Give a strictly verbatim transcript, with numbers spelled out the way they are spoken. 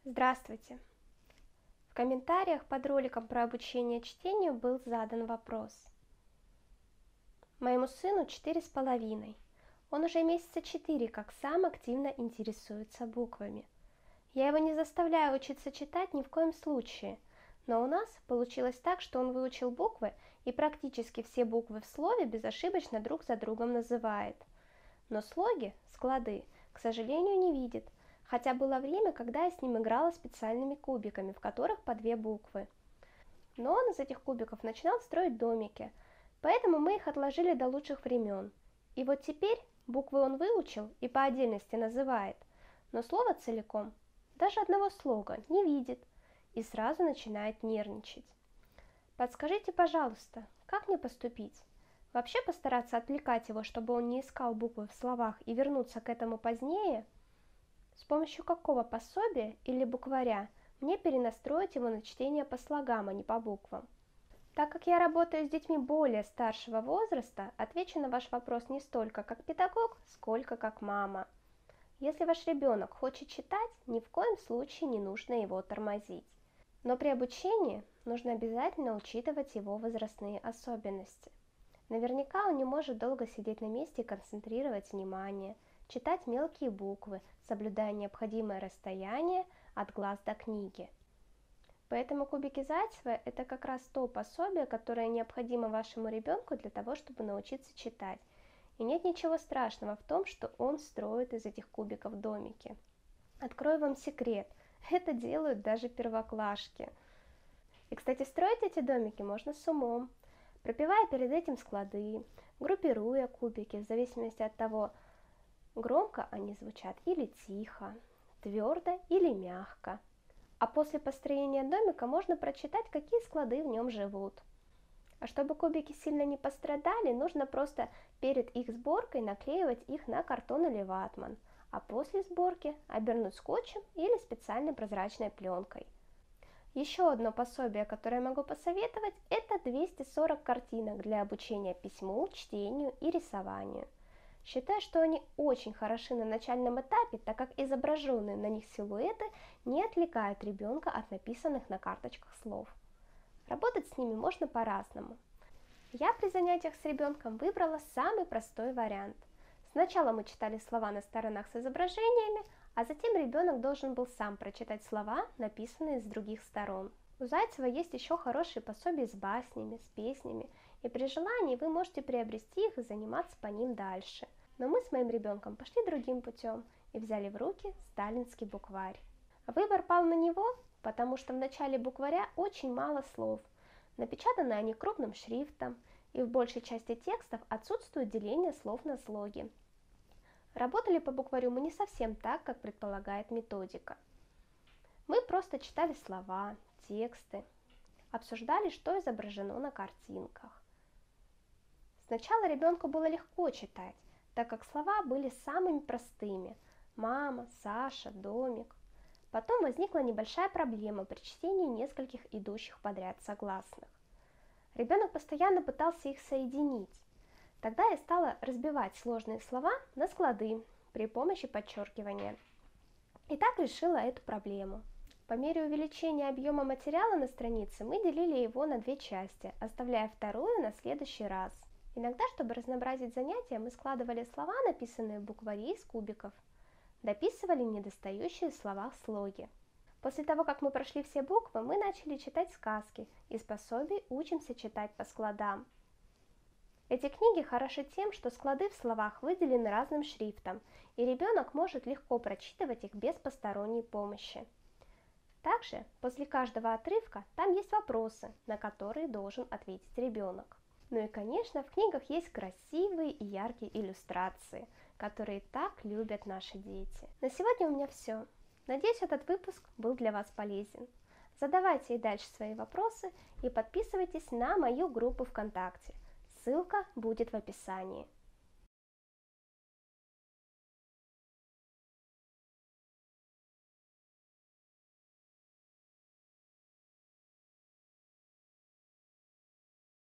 Здравствуйте! В комментариях под роликом про обучение чтению был задан вопрос. Моему сыну четыре с половиной. Он уже месяца четыре как сам активно интересуется буквами. Я его не заставляю учиться читать ни в коем случае, но у нас получилось так, что он выучил буквы и практически все буквы в слове безошибочно друг за другом называет. Но слоги, склады, к сожалению, не видит. Хотя было время, когда я с ним играла специальными кубиками, в которых по две буквы. Но он из этих кубиков начинал строить домики, поэтому мы их отложили до лучших времен. И вот теперь буквы он выучил и по отдельности называет, но слово целиком, даже одного слога, не видит и сразу начинает нервничать. Подскажите, пожалуйста, как мне поступить? Вообще постараться отвлекать его, чтобы он не искал буквы в словах и вернуться к этому позднее? С помощью какого пособия или букваря мне перенастроить его на чтение по слогам, а не по буквам? Так как я работаю с детьми более старшего возраста, отвечу на ваш вопрос не столько как педагог, сколько как мама. Если ваш ребенок хочет читать, ни в коем случае не нужно его тормозить. Но при обучении нужно обязательно учитывать его возрастные особенности. Наверняка он не может долго сидеть на месте и концентрировать внимание, читать мелкие буквы, соблюдая необходимое расстояние от глаз до книги. Поэтому кубики Зайцева – это как раз то пособие, которое необходимо вашему ребенку для того, чтобы научиться читать. И нет ничего страшного в том, что он строит из этих кубиков домики. Открою вам секрет – это делают даже первоклашки. И, кстати, строить эти домики можно с умом, пропевая перед этим склады, группируя кубики в зависимости от того, громко они звучат или тихо, твердо или мягко. А после построения домика можно прочитать, какие склады в нем живут. А чтобы кубики сильно не пострадали, нужно просто перед их сборкой наклеивать их на картон или ватман, а после сборки обернуть скотчем или специальной прозрачной пленкой. Еще одно пособие, которое могу посоветовать, это двести сорок картинок для обучения письму, чтению и рисованию. Считаю, что они очень хороши на начальном этапе, так как изображенные на них силуэты не отвлекают ребенка от написанных на карточках слов. Работать с ними можно по-разному. Я при занятиях с ребенком выбрала самый простой вариант. Сначала мы читали слова на сторонах с изображениями, а затем ребенок должен был сам прочитать слова, написанные с других сторон. У Зайцева есть еще хорошие пособия с баснями, с песнями, и при желании вы можете приобрести их и заниматься по ним дальше. Но мы с моим ребенком пошли другим путем и взяли в руки сталинский букварь. Выбор пал на него, потому что в начале букваря очень мало слов, напечатаны они крупным шрифтом, и в большей части текстов отсутствует деление слов на слоги. Работали по букварю мы не совсем так, как предполагает методика. Мы просто читали слова, тексты, обсуждали, что изображено на картинках. Сначала ребенку было легко читать, так как слова были самыми простыми – мама, Саша, домик. Потом возникла небольшая проблема при чтении нескольких идущих подряд согласных. Ребенок постоянно пытался их соединить. Тогда я стала разбивать сложные слова на склады при помощи подчеркивания. И так решила эту проблему. По мере увеличения объема материала на странице мы делили его на две части, оставляя вторую на следующий раз. Иногда, чтобы разнообразить занятия, мы складывали слова, написанные в букваре, из кубиков, дописывали недостающие слова в слоги. После того, как мы прошли все буквы, мы начали читать сказки, из пособий учимся читать по складам. Эти книги хороши тем, что склады в словах выделены разным шрифтом, и ребенок может легко прочитывать их без посторонней помощи. Также после каждого отрывка там есть вопросы, на которые должен ответить ребенок. Ну и, конечно, в книгах есть красивые и яркие иллюстрации, которые так любят наши дети. На сегодня у меня все. Надеюсь, этот выпуск был для вас полезен. Задавайте и дальше свои вопросы и подписывайтесь на мою группу ВКонтакте. Ссылка будет в описании.